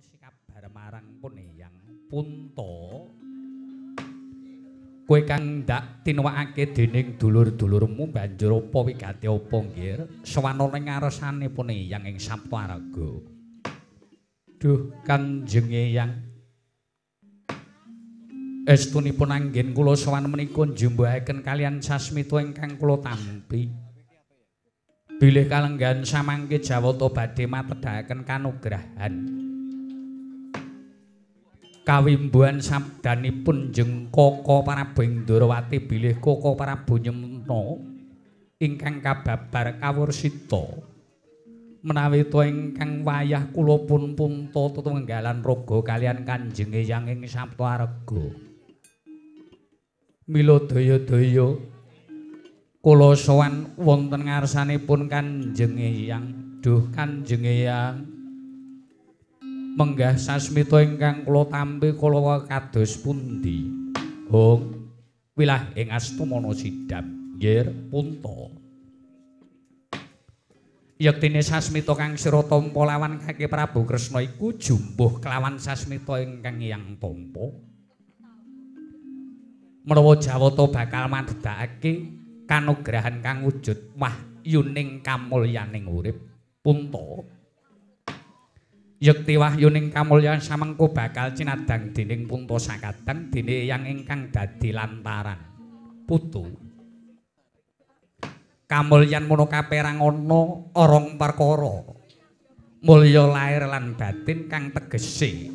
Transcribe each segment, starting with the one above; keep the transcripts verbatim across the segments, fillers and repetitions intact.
si kabar marang Puneyang Punta. Kowe kang ndak tinwakake dening dulur-dulurmu banjur apa wigati apa nggih? Sawana ning ngarsane Puneyang ing Saptaraga. Duh Kanjeng Eyang. Estunipun anggen kula sowan menika njumbuhaken kalian sasmita ingkang kula tampi. Bilih kalenggan samangke Jawata badhe matedhaken kanugrahan. Kawimbuhan sabdanipun jeng Kaka Prabu Indrawati bilih Kaka Prabu Nyemna ingkang kababar kawursita menawi to ingkang wayah kula pun punta tetunggalan raga kalian Kanjeng Eyang ing Saptaraga. Mila daya-daya kula sowan wonten ngarsanipun Kanjeng Eyang. Duh Kanjeng Eyang, menggah sasmita ingkang kula tampi kula kados pundi? Hong wilah ing Astumana Sidam nggih Punta. Yektine sasmita kang sira tampa lawan Kaki Prabu Kresna iku jumbuh kelawan sasmita ingkang Eyang tampa. Menawa Jawata bakal mandhegake kanugrahan kang wujud wahyuning kamulyaning urip Punta. Yekti wahyuning kamulyan samengko bakal cinadang dening Punta sakadang dene Eyang ingkang dadi lantaran putu. Kamulyan mono kaperang ana orong perkara. Mulya lair lan batin kang tegese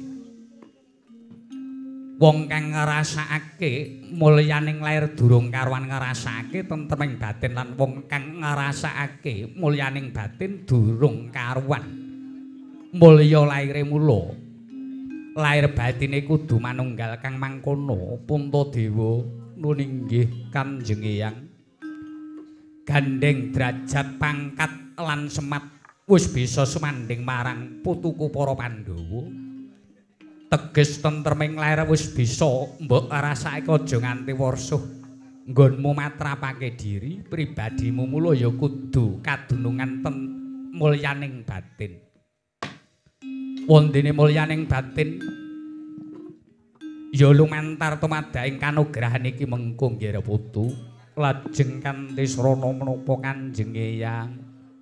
wong kang ngrasakake mulyaning lair durung karuan ngrasakake tentreming batin lan wong kang ngrasakake mulyaning batin durung karuan mulya laire mula lair batine kudu manunggal kang mangkono. Puntadewa nuninggih Kanjeng Eyang gandeng derajat pangkat lan semat wis bisa sumanding marang putuku para Pandhawa. Teges tentreming lair wis bisa mbok rasake aja nganti warsuh nggonmu matrapake diri pribadimu mula ya kudu kadunungan ten mulyaning batin. Wondene mulyaning batin ya lumantar tumadaing kanugrahan iki mengko nggih putu. Lajeng kanthi srana menapa Kanjeng Eyang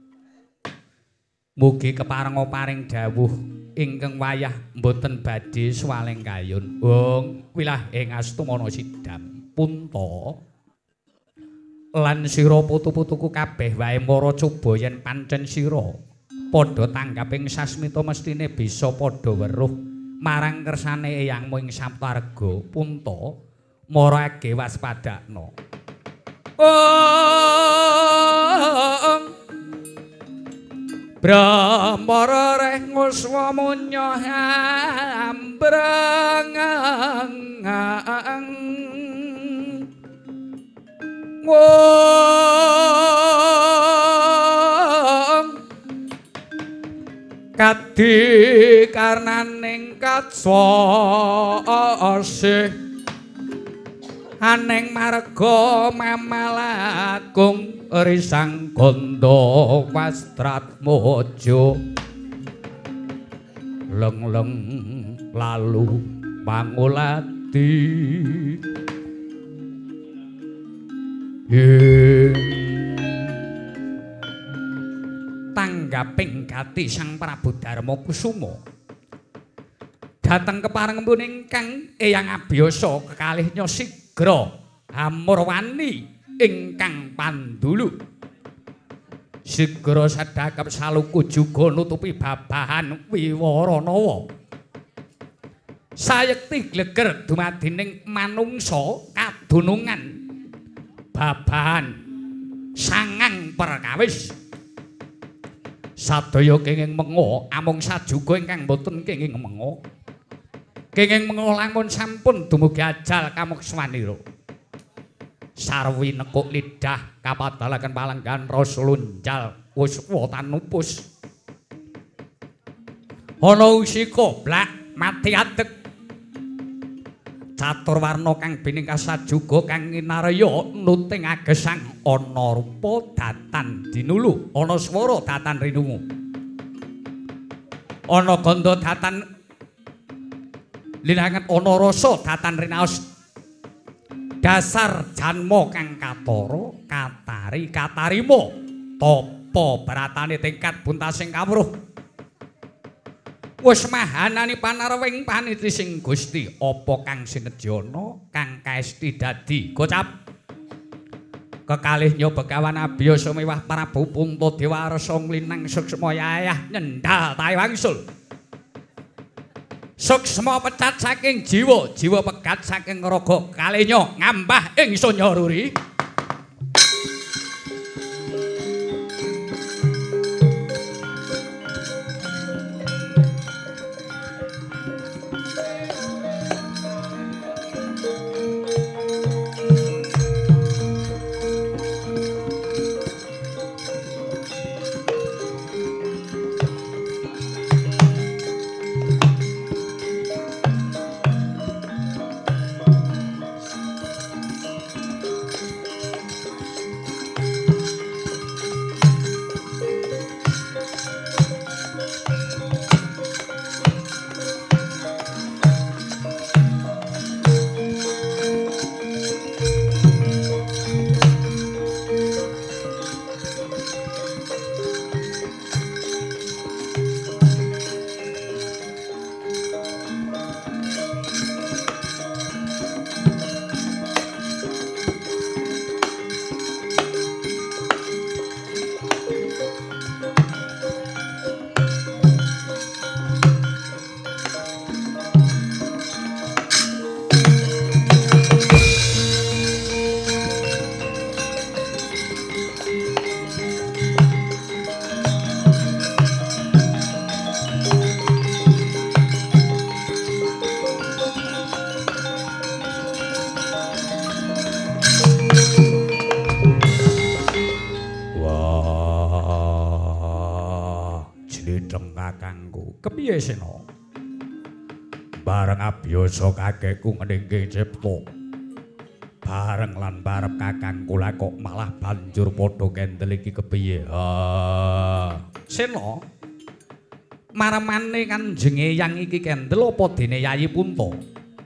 mugi keparenga paring dawuh ingkang wayah mboten badhe swaling kayun. Wong wilah ing Astumana Sidam Punta lan sira putu-putuku kabeh wae mara coba yen pancen sira padha tanggaping sasmita mestine bisa padha weruh marang kersane eyangmu ing Saptaraga Punta marake waspadakna. Om Brahmara reh nguswa munya ambrang ngom kadi karnaning katswasih aneng marga mamalagung risang gondo wastrat mojo leng-leng lalu pangulati tanggaping gati Sang Prabu Darma Kusuma dateng keparengipun ingkang Eyang Abiyasa kekalih nyosigra Amurwani ingkang pandulu sigra sadhakep saluku juga nutupi babahan Wiwaranawa sayekti gleger dumadining manungsa kadunungan babahan sangang perkawis sadaya kenging menga amung sajuga ingkang boten kenging menga kenging menga lamun sampun dumugi ajal kamukswanira sarwi nekuk lidah kapadalaken palenggan rasa lunjal uswa tanupus ana usika blak mati adeg catur warna kang biningkas sajuga kang inarya nuting agesang ana rupa datan dinulu ana swara datan rinungu ana ganda datan linanget ana rasa datan rinaos dasar janma kang katara katari katarima tapa bratane tingkat buntasing kawruh wis mahanani panarwing paniti sing Gusti apa kang sinejana kang kaesti dadi gocap kekalih nyoba kawan abiyasa mewah Prabu Puntadewa rasa nglinang suksma yayah nyendhal tahe wangsul suksma pecat saking jiwa jiwa pegat saking raga kalihnya ngambah ing Sanyaruri kepiye Sena bareng abiyasa kakekku ngendhengke cipta bareng lan barep kakangku lah kok malah banjur padha kendel iki kepiye ha Sena maremane Kanjeng Eyang iki kendel apa dene Yayi Punta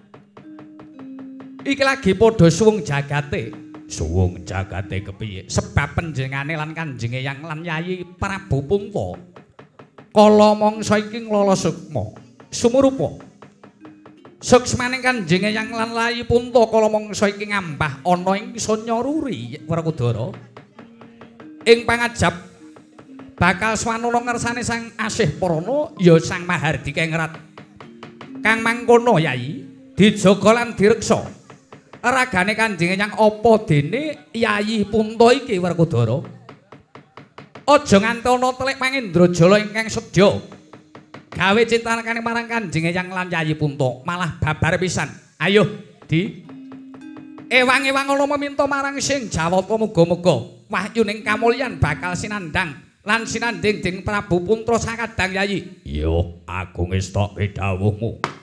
iki lagi padha suwung jagate suwung jagate kepiye sebab panjenengane lan Kanjeng Eyang lan Yayi Prabu Punta kala mangsa iki nglala sukma sumurupa suksmaning Kanjeng Eyang lan Yayi Punta kala mangsa iki ngambah ana ing Sanyaruri Werkudara ing pangajab bakal swanana ngersane sang asih Parana ya sang Mahardika Ngrat kang mangkono Yayi dijaga lan direksa ragane Kanjeng Eyang apa dene Yayi Punta iki Werkudara aja nganti ana telik Mangendrajala ingkang sedya gawe cintanekane marang Kanjeng Eyang lan Yayi Punta malah babar pisan ayo di ewang-ewang ana meminta marang sing Jawata muga-muga wahyuning kamulyan bakal sinandhang lan sinandhing dening Prabu Puntra sakadang Yayi yo aku ngestokke dawuhmu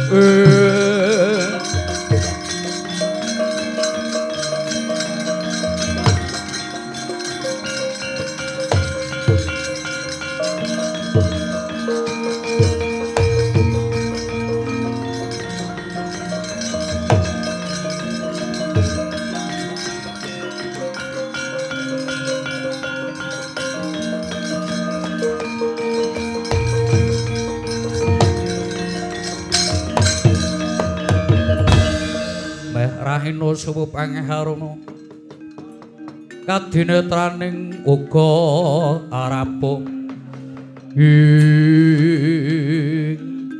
Rahina suwu pangharana kadinetraning uga arapuh ing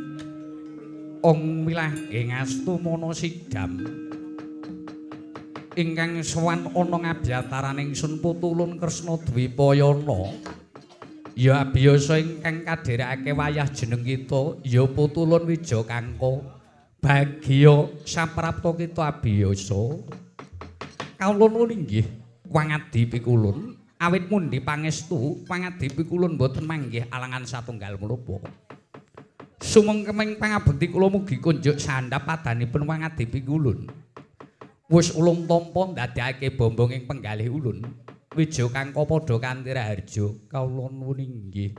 ong wilah ing Astumana Sidam ingkang sowan ana ngabyataraning Sun Putulun Kresna Dwipayana ya abiyasa ingkang kadherekake wayah jeneng kita ya Putulun Wijakangka Bagya saprapta kita abiyasa kawula nuwun inggih wangadi pikulun awit mundi pangestu wangadi pikulun boten manggih alangan satunggal menapa sumengkeming pangabekti kula mugi kunjuk sandhap padanipun wangadi pikulun wis ulung tampa ndadekake bombong ing penggalih ulun Wijakangka padha kanthi raharja kawula nuwun inggih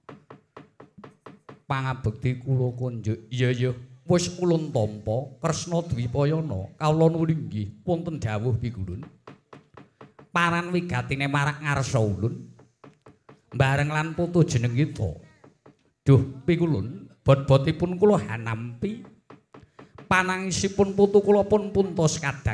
pangabekti kula kunjuk iya ya wis ulun tampa Kresna Dwipayana kawula nuwun inggih wonten dawuh pikulun paran wigatine marak ngarsa ulun bareng lan putu jeneng kita duh pikulun bot-botipun kula hanampi panangisipun putu kula pun puntos kadang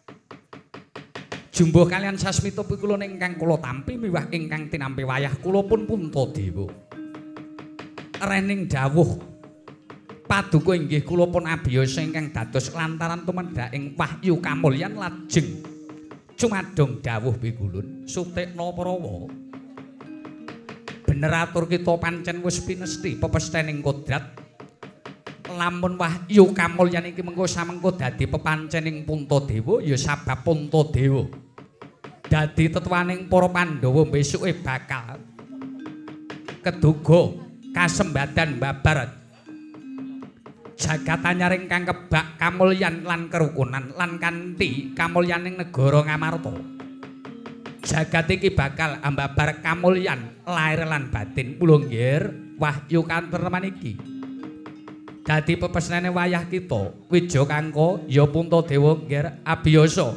jumbuh kalian sasmita pikulun ingkang kula tampi miwah ingkang tinampi wayah kula pun Puntadewa rening dawuh paduka inggih kula pun abiyasa ingkang dados lantaran tumedhak ing wahyu kamulyan lajeng cumadong dawuh pikulun sutikna prawa bener atur kita pancen wis pinesti pepesthening kodrat lamun wahyu kamulyan iki mengko samengko dadi pepancening Puntadewa ya sabab Puntadewa dadi tetuaning para Pandhawa besuke bakal keduga kasembadan babar jagat anyaring kang kebak kamulyan lan kerukunan lan kanthi kamulyaning negara Ngamarta jagat iki bakal ambabar kamulyan lair lan batin kula nggih wahyu kantreman iki dadi pepesnene wayah kita Wijakangka ya Puntadewa nggih abiyasa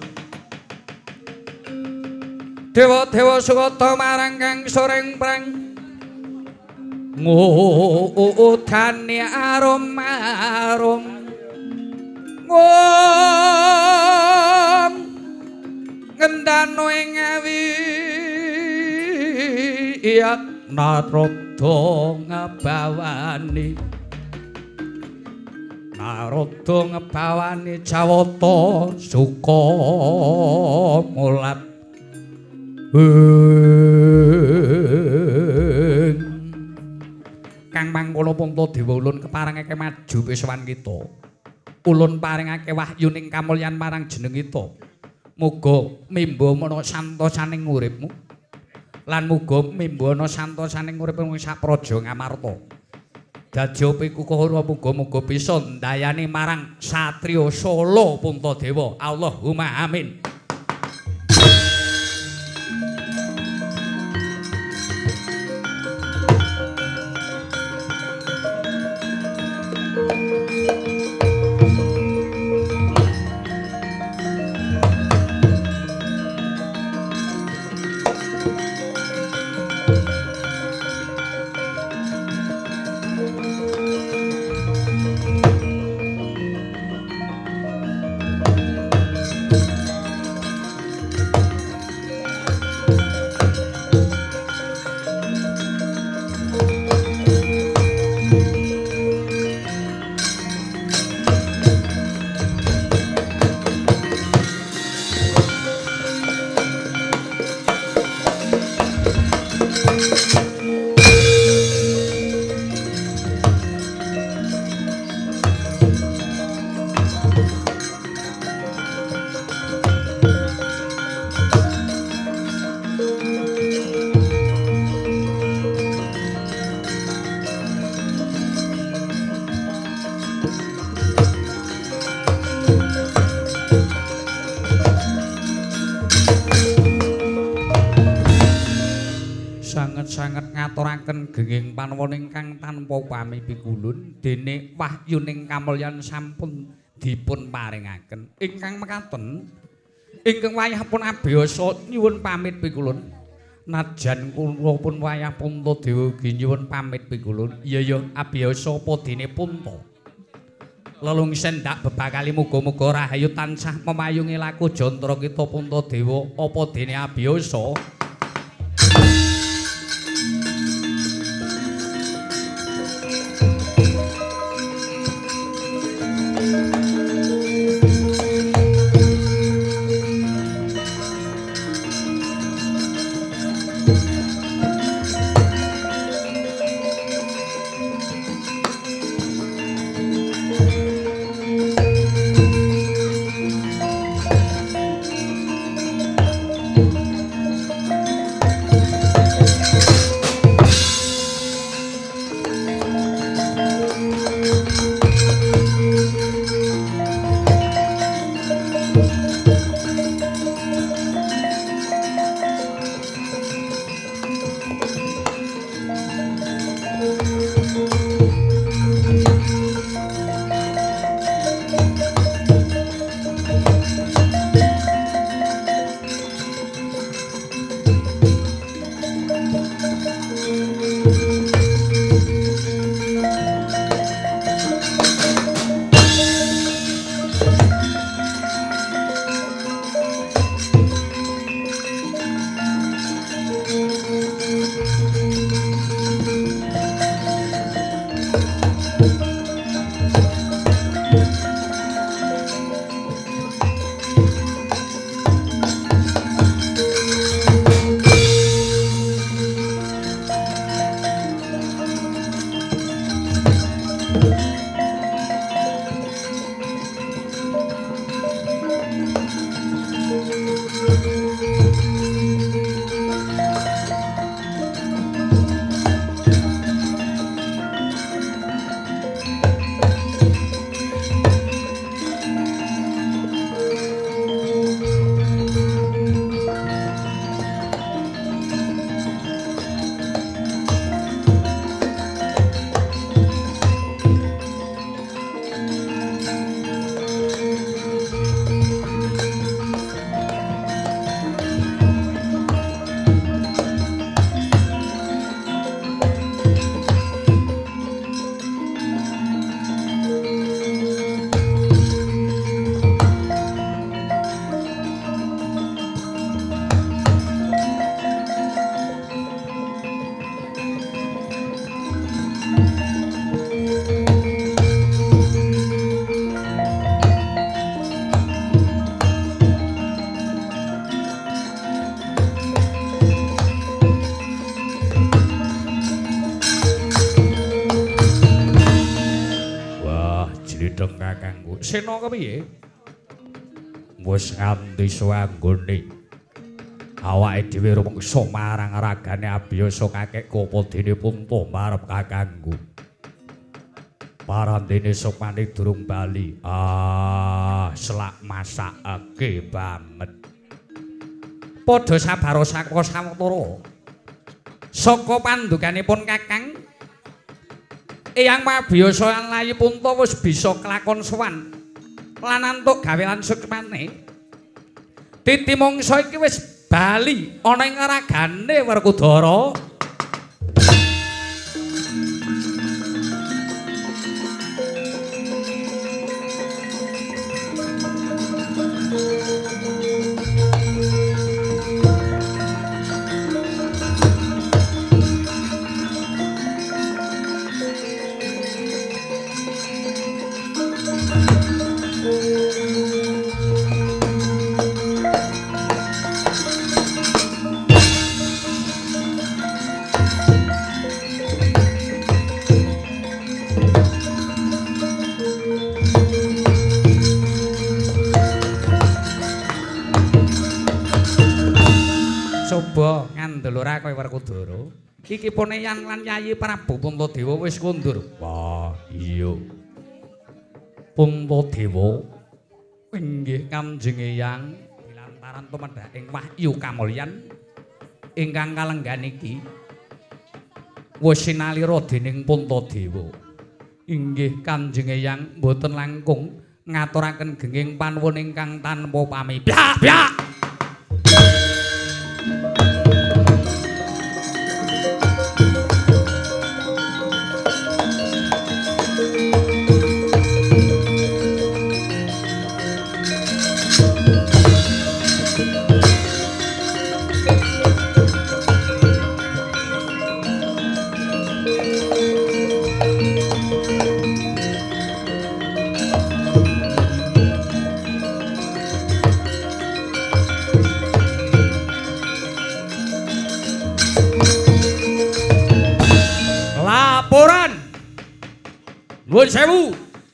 dewa-dewa sukata marang kang soreng prang ngudane arum-arum ngom ngendano ing awiyat narada ngebawani narada ngebawani Jawata suka mulat Kang mangkono Puntadewa ulun keparengake maju pisawan kita. Ulun paringake wahyuning kamulyan marang jeneng kita. Muga mimba ana santosaning uripmu. Lan muga mimba ana santosaning uripmu sapraja Ngamarta. Dadi pikukuhara muga-muga bisa ndayani marang satriya Sala Puntadewa. Allahumma amin. netepaken genging panuwun ingkang tanpa pami pikulun dene wahyuning kamulyan sampun dipun paringaken. Ingkang mekaten ingkang wayah pun abiyasa nyuwun pamit pikulun. Najan kula pun wayah Puntadewa ugi nyuwun pamit pikulun. Iya ya abiyasa apa dene Punta. Lelungsen dak bebakali muga-muga rahayu tansah memayungi laku jantara kita Puntadewa apa dene abiyasa. Sena kepiye? Wis nganti suanggone. Awake dhewe rumangsa marang ragane abiyasa kakek apa dene Punta marep kakangku. Parandene sopane durung bali. Ah, selak masakake banget. Padha sabaro saka sawetara. Saka pandukanipun Kakang Eyang Mabiyasa Layi Punta wis bisa kelakon sowan. Lan antuk gawe lan suksmane. Titi mangsa iki wis bali ana ing ragane Werkudara. Coba ngandhelura kowe Werkudara. Iki pun Eyang lan Yayi Prabu Puntadewa wis kundur. Wah, iya. Puntadewa inggih Kanjeng Eyang lantaran tumedhaking wahyu kamulyan ingkang kalenggan iki wis sinalira dening Puntadewa. Inggih Kanjeng Eyang mboten langkung ngaturaken genging panuwun ingkang tanpa pamit. Byak byak. Nuwun sewu.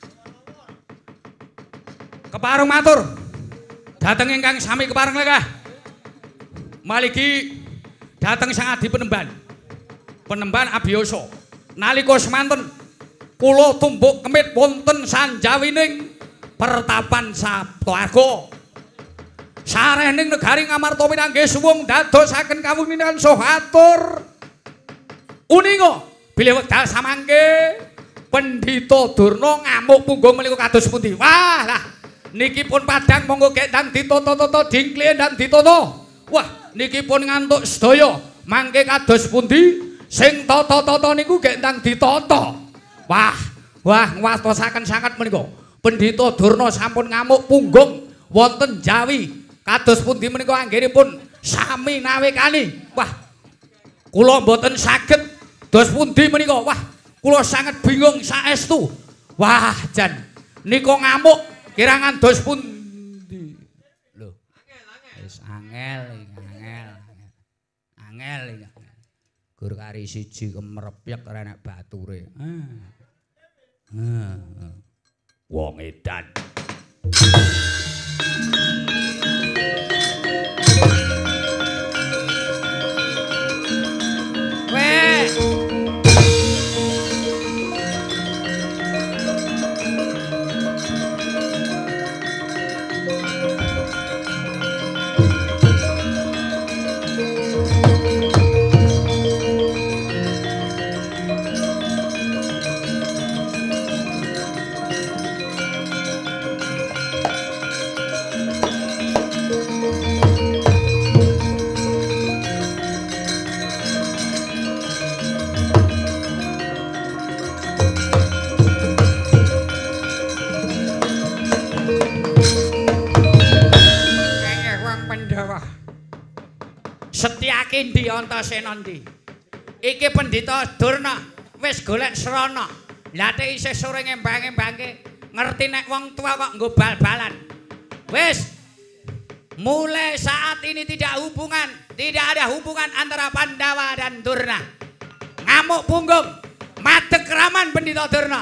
Kepareng matur. Dhateng ingkang sami kepareng legah. Maliki dhateng Sang Adi Penemban. Penemban Abiyasa. Nalika semanten kula tumbuk kemit wonten sanjawining pertapan Saptaarga. Sarehning negari Ngamarta pinanggih suwung dadosaken kawuninan saha atur. Uninga bilih wekdal samangke Pendhita Durna ngamuk punggung menika kados pundi? Wah, lah niki pun padhang monggo gek ndang ditata-tata dingklihe ndang ditata. Wah, niki pun ngantuk sedaya. Mangke kados pundi? Sing tata-tata niku gek ndang ditata. Wah, wah ngwastosaken sanget menika. Pendhita Durna sampun ngamuk punggung wonten Jawi. Kados pundi menika anggenipun sami nawekani. Wah, kula mboten saged dos pundi menika. Wah, kula sanget bingung saestu. Wah, jan nika ngamuk kirangan dos pundi. Lho. Wis angel iki, angel. Angel iki. Gur kari siji kemerepyek renek bature. Ah. Ah. Wong edan. Weh. Setyake ndi Antasena ndi? Iki Pendhita Durna wis golek srana. Lah tek isih sore ngembang-embangke ngerti nek wong tua kok nggo bal-balan. Wis mulai saat ini tidak hubungan, tidak ada hubungan antara Pandawa dan Durna. Ngamuk punggung, madeg kraman Pendhita Durna.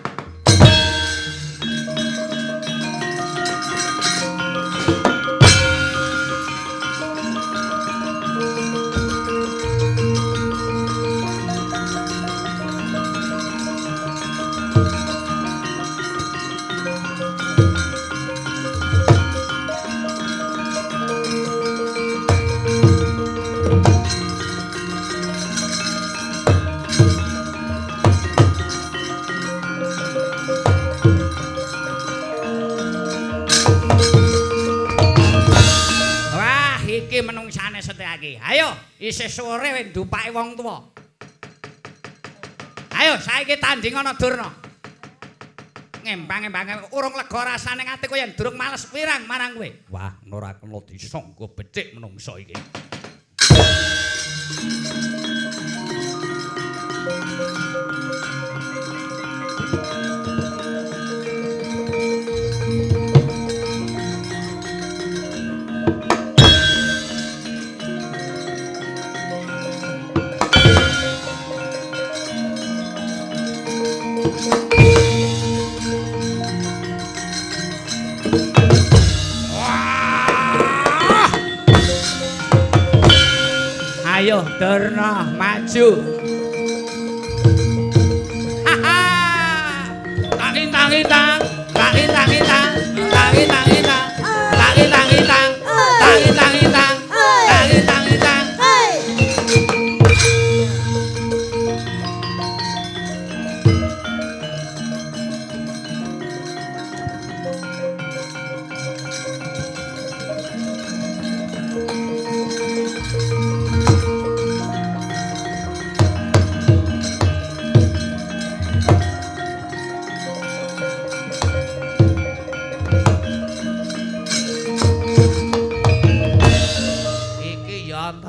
Menungsane setyake. Ayo, isih sore wis ndupake wong tuwa. Ayo, saiki tanding ana Durna. Ngembang-embang urung lega rasane atiku yen durung males wirang marang kowe. Wah, ora kena disangka becik menungso iki. Ayo Durna maju. Haha. Tangi tangi tang, tangi tangi tang, tangi tangi tang, tangi tangi tang, tangi tangi tang, tangi tangi tang.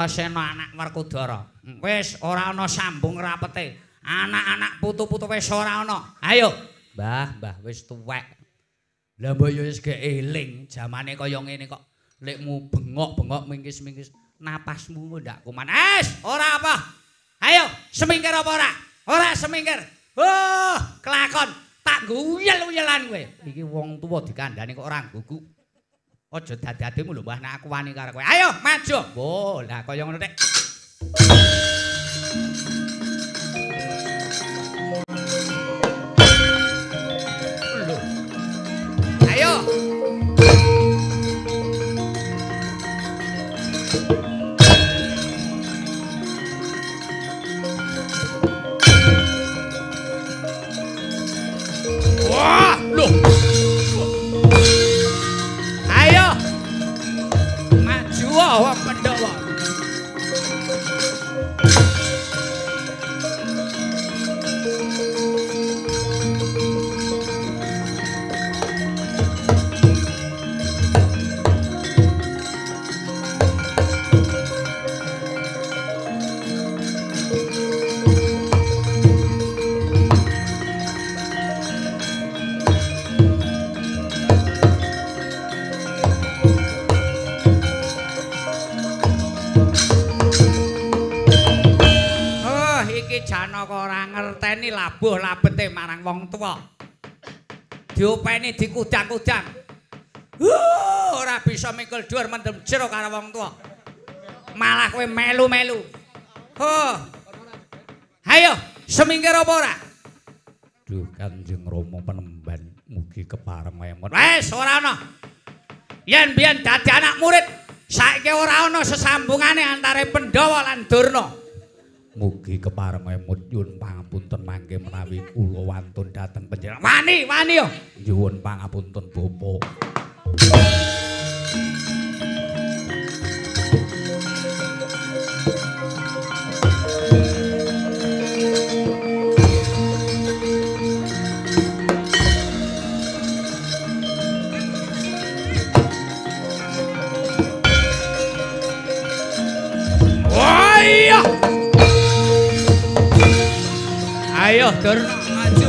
Antasena anak Werkudara. Wis ora ana sambung rapete. Anak-anak putu-putu wis ora ana. Ayo. Mbah, Mbah wis tuwek. Lah mbok yo wis ge eling jamane kaya ngene kok. Lekmu bengok-bengok mingkis-mingkis. Napasmu ndak kuman. Es, ora apa. Ayo, semingkir apa ora? Ora semingkir. Oh, kelakon. Tak guyel-guyelan kowe. Iki wong tuwa dikandhani kok ora gugu. Aja dadi-adimu lho Mbah nek aku wani karo kowe. Ayo maju. Oh, lah kaya ngono nek. Lho. Ayo. Wah, lho. Ayo. Maju wong Pandhawa. Janaka ora ngerteni labuh labete marang wong tuwa. Diopeni dikudang-kudang. Uh, ora bisa mikul dhuwur mendem jero karo wong tuwa. Malah kowe melu-melu. Huh. Hayo, semingkir apa ora? Duh Kanjeng Rama Penemban, mugi kepareng wemon. Wes ora ana. Yen biyen dadi anak murid, saiki ora ana sesambungane antara Pandhawa lan Durna. Mugi kepareng emut nyuwun pangapunten mangke menawi kula wantun dhateng panjenengan. Wani, wani yo. Nyuwun pangapunten Bapak. Wah iya. Ayo Durna maju.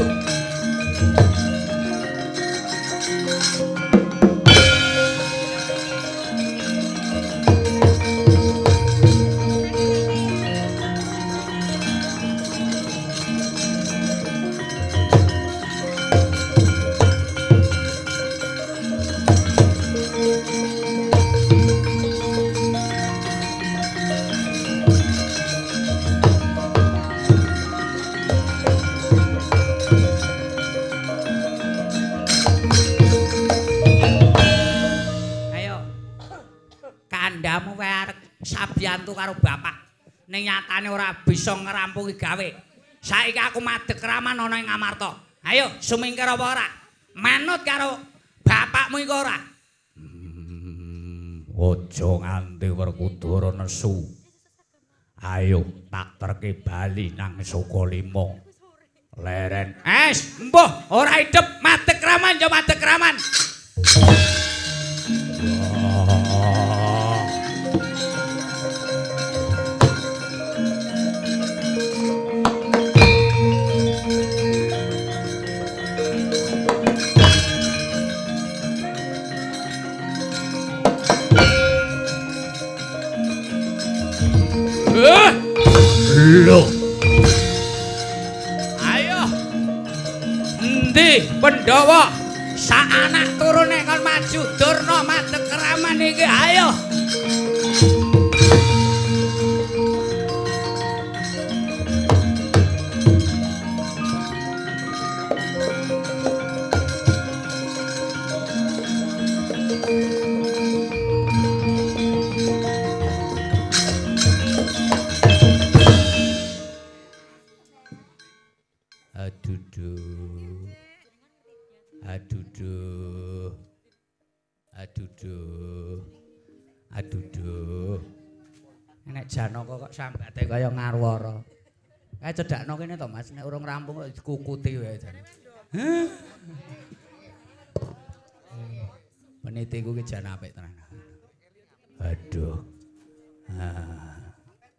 Sabiyantu karo bapak ning nyatane ora bisa ngrampungi gawe. Saiki aku madeg raman ana ing Ngamarta. Ayo sumingkir apa ora? Manut karo bapakmu iku ora? Hmm, aja nganti Werkudara nesu. Ayo tak terke bali nang Sukalima. Leren. Es, mbuh ora idep madeg raman ya madeg raman. Loh. Ayo. Endi Pandhawa? Sak anak turune kon maju Durna madeg keraman iki. Ayo. Aduduh. Aduduh. Aduduh. Aduduh. Nek Janaka kok sambate kaya ngarwara. Kae cedhakno kene to Mas, nek urung rampung kok dikukuti wae jan. Hah? Menitiku ki jan apik tenan. Aduh. Ah.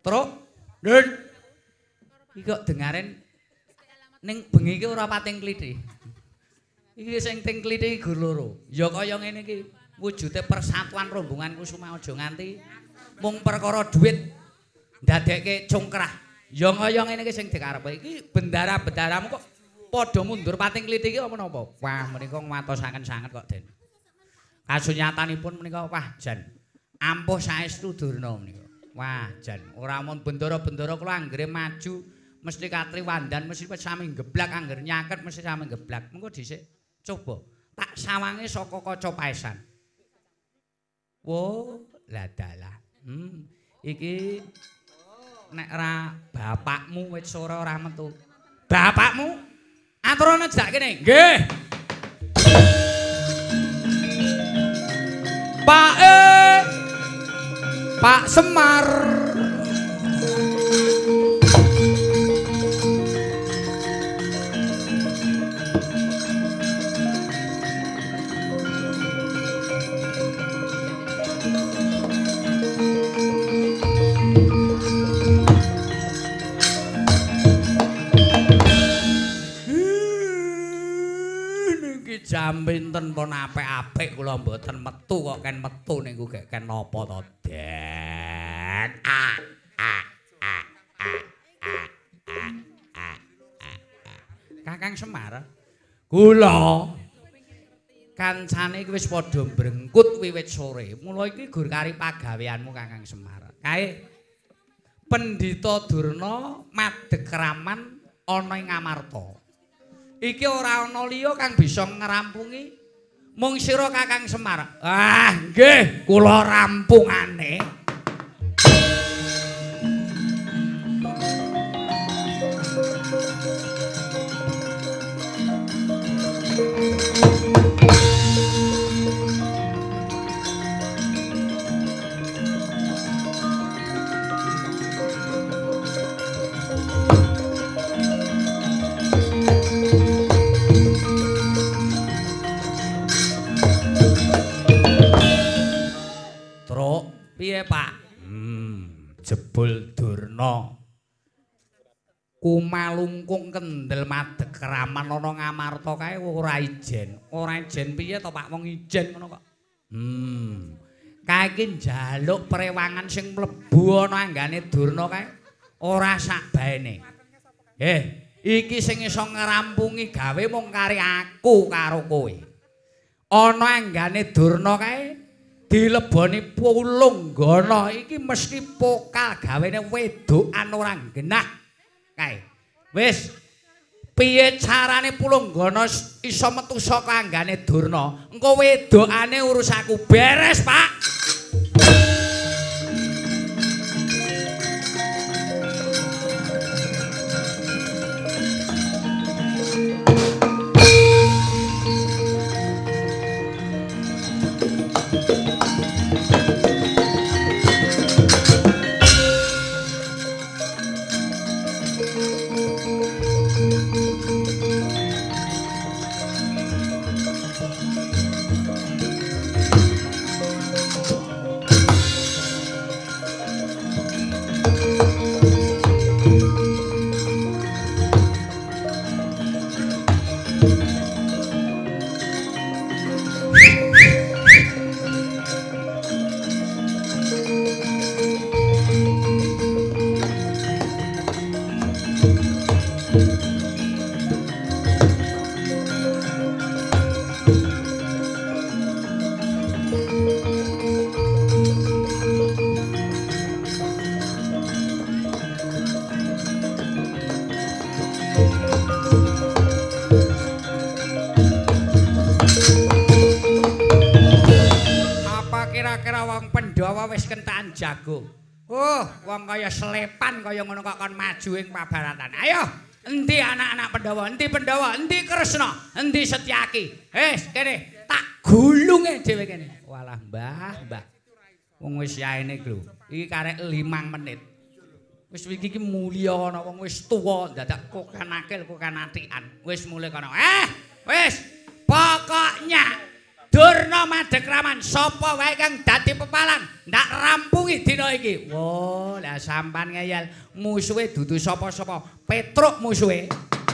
Truk. Ndun. Iki kok dengaren ning bengi iki ora pating klithik. Iki sing ting klithik gur loro. Ya kaya ngene iki wujude persatuan rombongan Kusuma aja nganti mung perkara dhuwit ndadekke congkrah. Ya kaya ngene iki sing dikarepe. Iki bendara-bendaramu kok padha mundur pating klithik iki apa napa? Wah, menika ngatosaken sanget kok, Den. Kasunyatanipun menika wah jan ampuh saestu Durna menika. Wah, jan ora mun bendara-bendara kula anggere maju mesti katriwandan mesti sami geblak angger nyaket mesti sami geblak. Mengko dhisik coba tak sawange saka kaca paesan. Wo, lah dalah. Hmm, iki nek ra bapakmu wis sore ora metu. Bapakmu aturane jak kene. Nggih. Pak E Pak Semar jam pinten pun apik-apik kula mboten metu kok ken metu niku gek ken napa to, Den. Ah, ah, ah, ah, ah, ah, ah, ah. Kakang Semar, kula kancane iki wis padha brengkut wiwit sore. Mula iki gur kari pagaweanmu Kakang Semar. Kae Pendhita Durna madeg kraman ana ing Ngamarta. Iki ora ana liya kang bisa ngrampungi mung sira Kakang Semar. Ah, nggih, kula rampungane. Piye, Pak? Hmm, jebul Durna. Kumalungkung kendel madeg kraman ana Ngamarta kae ora ijen. Ora ijen piye to, Pak? Wong ijen ngono kok. Hmm. Kae iki njaluk prewangan sing mlebu ana anggane Durna kae ora sak baene. Eh, iki sing iso ngrampungi gawe mung kari aku karo kowe. Ana anggane Durna kae dileboni pulunggana iki mesti pokal gawene wedokan ora genah kae. Wis piye carane pulunggana iso metu saka anggane Durna? Engko wedokane urus aku beres, Pak. Jago. Oh, wong kaya Slepan kaya ngono kok kon maju ing pabaratan. Ayo, endi anak-anak Pandhawa, endi Pandhawa, endi Kresna, endi Setyaki. Wis kene tak gulunge dhewe kene. Walah, Mbah, Mbah. Wong wis yaene lho. Iki karek limang menit. Wis iki iki mulya ana wong wis tuwa dadak kokan akil kokan atikan. Wis mulai kono. Eh, wis pokoknya Durna Madekraman sapa wae kang dadi pepalang ndak rampungi dina iki. Wo, lah sampan ngeyel musuhe dudu sapa-sapa. Petruk musuhe.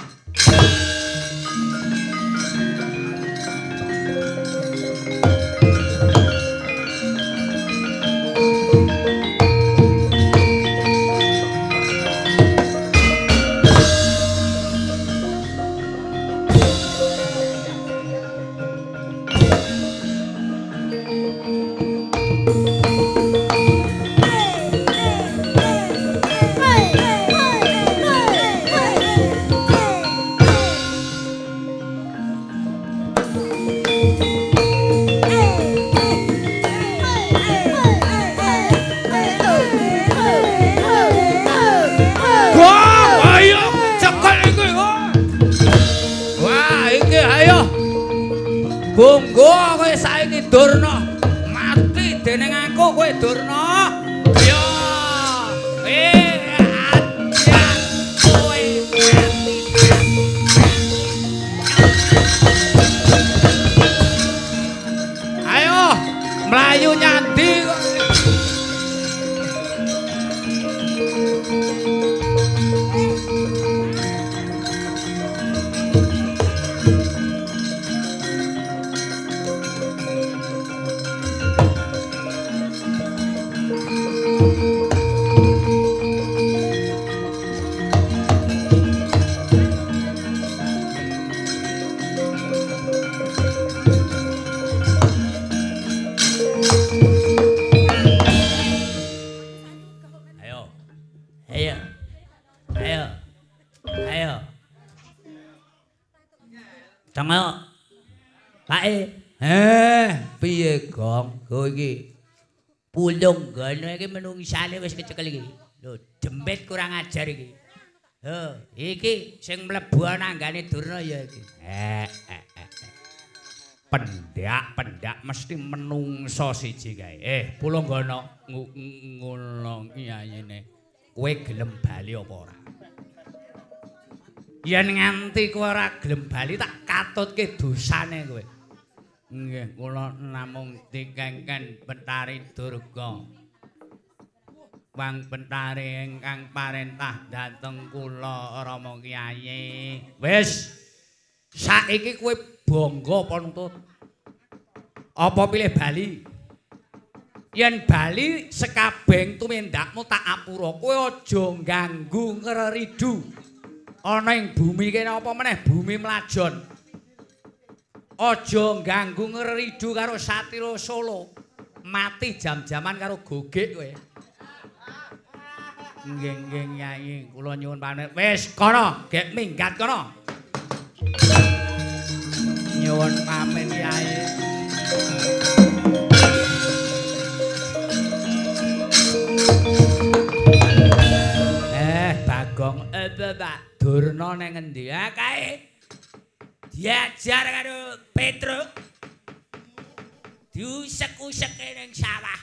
Bonggo kowe saiki Durna mati dening aku kowe Durna. Yo. Eh aja kowe mati. Ayo mlayu nyandi kok. Tengok. Pak E. Eh, piye Gong? Kowe iki pulung gone iki menungsane wis kecekel iki. Lho, jembet kurang ajar iki. Ho, iki sing mlebu nanggane Durna ya iki. Eh, eh, eh. Pendak-pendak mesti menungso siji kae. Eh, Pulunggana ngono iyane. Kowe gelem bali apa ora? Yen nganti kowe ora gelem bali tak katutke dosane kowe. Nggih, kula namung dikengken Bentari Durga. Wang Bentari ingkang parentah dhateng kula Rama Kyai. Wis. Saiki kowe bangga apa nuntut? Apa pilih bali? Yen bali sekabeng tumindakmu tak apura. Kowe aja ganggu ngreridu. Ana ing bumi kene apa meneh bumi mlajon. Aja ganggu ngeridu karo Satira Solo. Mati jam-jaman karo gogek kowe. Nggih nggih Nyai, kula nyuwun pamit. Wis kono, gek minggat kono. Nyuwun pamit Nyai. Eh, Bagong, eh Bapak. Durna nang endi ah kae? Diajar karo Petruk. Diusek-useke ning sawah.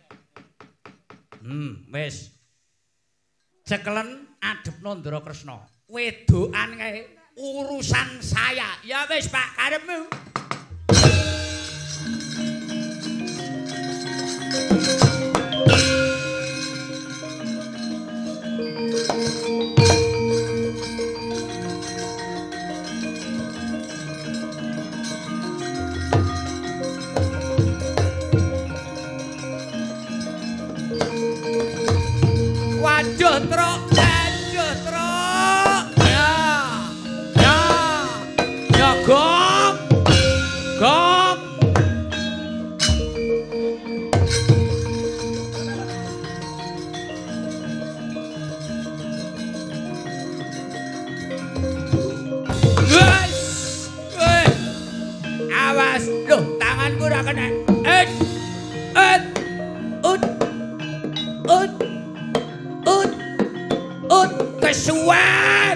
Hmm, wis. Cekelen adepno Ndara Kresna. Wedokan kae urusan saya. Ya wis Pak, karepmu. Waduh truk, waduh truk. Ya, ya, ya Gong, Gong. Wes, wes. Awas, loh tanganku ora kena. Eh, eh, ut, ut. Ut, ut, kesuwen.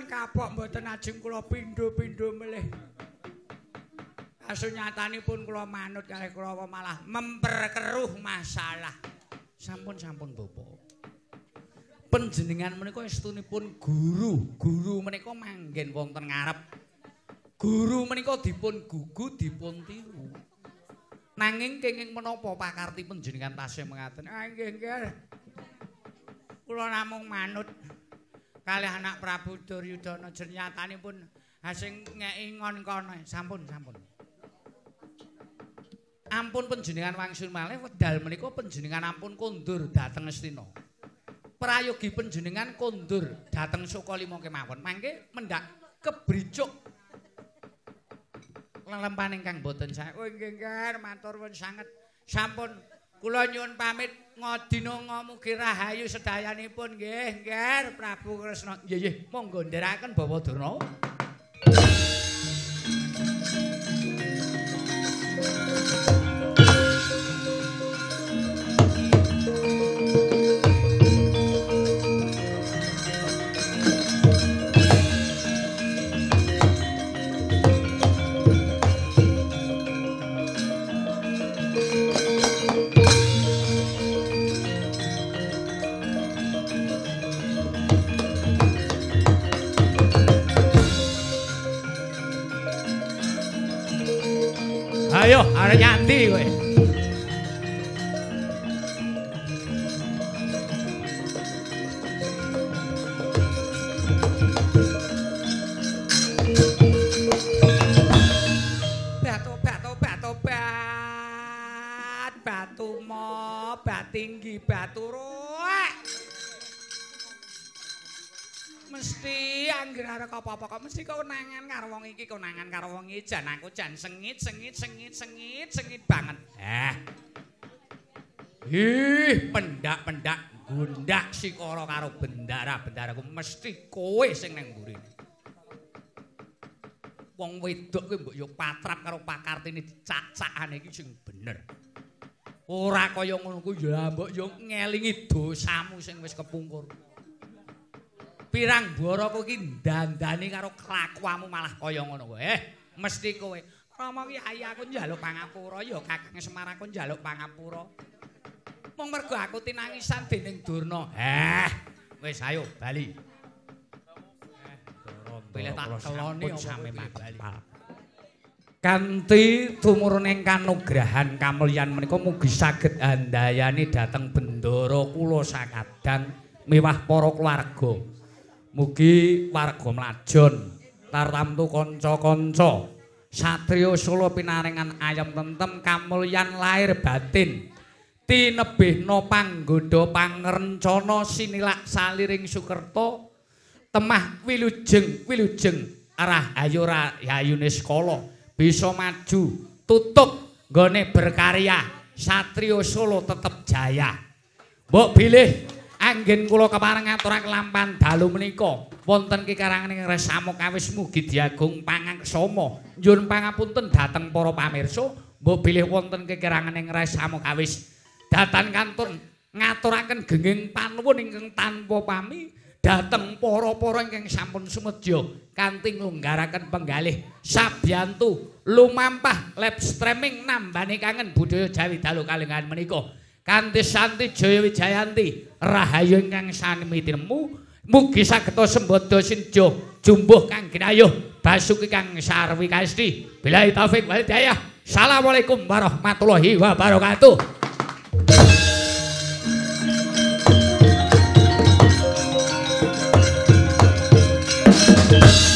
kapok mboten ajeng kula pindho-pindho melih. Asunyatanipun kula manut kalih kula malah memperkeruh masalah. Sampun-sampun Bapak. Panjenengan menika estunipun guru, guru menika manggen wonten ngarep. Guru menika dipun gugu, dipun tiru. Nanging kenging menapa pakarti panjenengan tasih mengaten? Ah nggih nggih. Kula namung manut kalih anak Prabu Duryudana jenyatanipun asing ngeki ngon kono. Sampun, sampun. Ampun panjenengan wangsul malih wedal menika panjenengan ampun kondur dhateng Astina. Prayogi panjenengan kondur dhateng Sukalima kemawon. Mangke mendak kebricuk lelemphan ingkang boten sae. Oh nggih nggih, matur nuwun sanget. Sampun kula nyuwun pamit ngodina mugi rahayu sedayanipun nggih, nggih Prabu Kresna. Nggih nggih, monggo ndherekaken Bawa Durna. Ayo, arep nyanti kowe. Batu batu batu bat batu mo bat tinggi batu roek. Mesti anggere arek apa-apa kok mesti konangan karo wong iki konangan karo wong iki jan aku jan sengit sengit sengit sengit sengit banget. Eh. Ih, pendak-pendak gundak sikara karo bendara-bendaraku mesti kowe sing nang mburine. Wong wedok kuwi mbok yo patrap karo Pak Kartini dicacakane iki sing bener. Ora kaya ngono ku ya mbok yo ngelingi dosamu sing wis kepungkur. Pirang boroko iki dandani karo kelakuanmu malah kaya ngono kowe. Eh, mesti kowe. Rama ki ayaku njaluk pangapura ya Kakang Semar aku njaluk pangapura. Mung mergo aku tinangisan dening Durna. Eh, wis ayo bali. Eh, dorong pilih tak keloni sampe bali. Kanthi tumurning kanugrahan kamulyan menika mugi saged andayani dhateng bendara kula sakadang miwah para keluarga. Mugi warga mlajon tartamtu kanca-kanca satriya Solo pinaringan ayam tentem kamulyan lahir batin tinebihna panggoda pangrencana sinilak saliring sukerta temah wilujeng wilujeng arah ayu rayune skala bisa maju tutup nggone berkarya satriya Solo tetep jaya. Mbok bilih anggen kula kepareng ngaturaken lampahan dalu menika wonten kekaranganing resamo kawis mugi diagung pangaksama nyuwun pangapunten dhateng para pamirsa mbok bilih wonten kekaranganing resamo kawis datan kantun ngaturaken genging panuwun ingkang tanpa pami dhateng para-para ingkang sampun sumedya kanthi nglunggaraken penggalih sabiyantu lumampah live streaming nambani kangen budaya Jawi dalu kalengan menika. Kanthi Santi Jaya Wijayanti rahayu ingkang sami tinemu mugi sageta sembada sinja jumbuh kang ginayuh basuki kang sarwi kasti billahi taufik wal hidayah. Assalamualaikum warahmatullahi wabarakatuh.